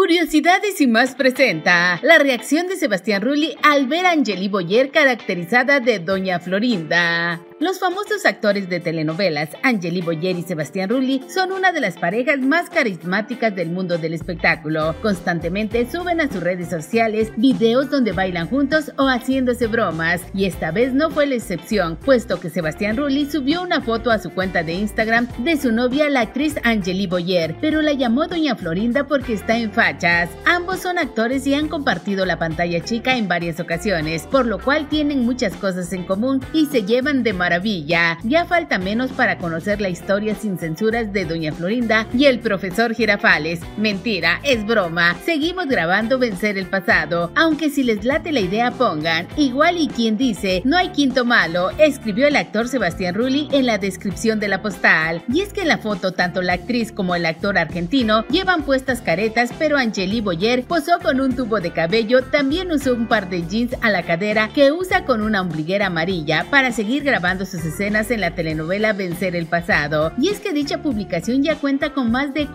Curiosidades y más presenta la reacción de Sebastián Rulli al ver a Angely Boyer caracterizada de Doña Florinda. Los famosos actores de telenovelas Angely Boyer y Sebastián Rulli son una de las parejas más carismáticas del mundo del espectáculo. Constantemente suben a sus redes sociales videos donde bailan juntos o haciéndose bromas, y esta vez no fue la excepción, puesto que Sebastián Rulli subió una foto a su cuenta de Instagram de su novia, la actriz Angely Boyer, pero la llamó Doña Florinda porque está en fachas. Ambos son actores y han compartido la pantalla chica en varias ocasiones, por lo cual tienen muchas cosas en común y se llevan de maravilla. Ya falta menos para conocer la historia sin censuras de Doña Florinda y el profesor Girafales. Mentira, es broma. Seguimos grabando Vencer el Pasado, aunque si les late la idea pongan igual y quien dice no hay quinto malo, escribió el actor Sebastián Rulli en la descripción de la postal. Y es que en la foto tanto la actriz como el actor argentino llevan puestas caretas, pero Angely Boyer posó con un tubo de cabello, también usó un par de jeans a la cadera que usa con una ombliguera amarilla para seguir grabando sus escenas en la telenovela Vencer el Pasado. Y es que dicha publicación ya cuenta con más de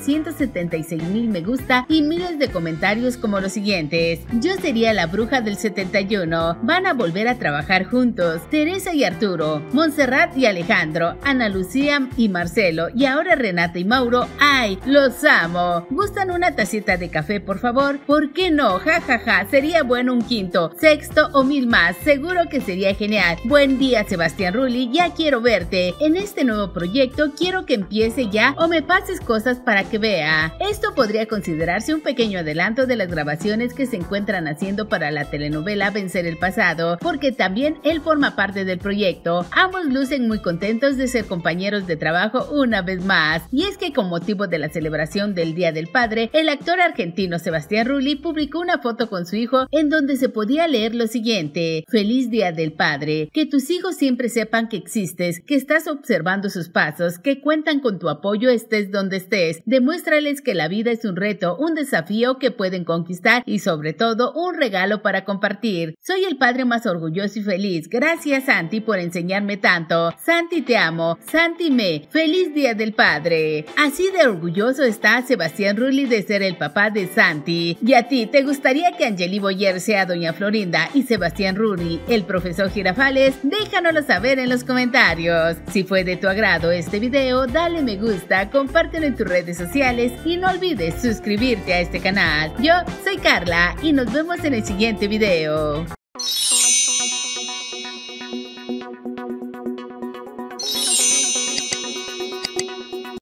476,000 me gusta y miles de comentarios como los siguientes: yo sería la bruja del 71, van a volver a trabajar juntos, Teresa y Arturo, Montserrat y Alejandro, Ana Lucía y Marcelo, y ahora Renata y Mauro, ¡ay, los amo! ¿Gustan una tacita de café, por favor? ¿Por qué no? Ja, ja, ja, sería bueno un quinto, sexto o 1000 más, seguro que sería genial. Buen día, Sebastián Rulli, ya quiero verte. En este nuevo proyecto quiero que empiece ya o me pases cosas para que vea. Esto podría considerarse un pequeño adelanto de las grabaciones que se encuentran haciendo para la telenovela Vencer el Pasado, porque también él forma parte del proyecto. Ambos lucen muy contentos de ser compañeros de trabajo una vez más. Y es que con motivo de la celebración del Día del Padre, el actor argentino Sebastián Rulli publicó una foto con su hijo en donde se podía leer lo siguiente: feliz Día del Padre, que tus hijos siempre sepan que existes, que estás observando sus pasos, que cuentan con tu apoyo estés donde estés. Demuéstrales que la vida es un reto, un desafío que pueden conquistar y sobre todo un regalo para compartir. Soy el padre más orgulloso y feliz. Gracias, Santi, por enseñarme tanto. Santi, te amo. Santi me. Feliz Día del Padre. Así de orgulloso está Sebastián Rulli de ser el papá de Santi. ¿Y a ti te gustaría que Angely Boyer sea Doña Florinda y Sebastián Rulli el profesor Girafales? Déjanoslo saber en los comentarios. Si fue de tu agrado este video, dale me gusta, compártelo en tus redes sociales y no olvides suscribirte a este canal. Yo soy Carla y nos vemos en el siguiente video.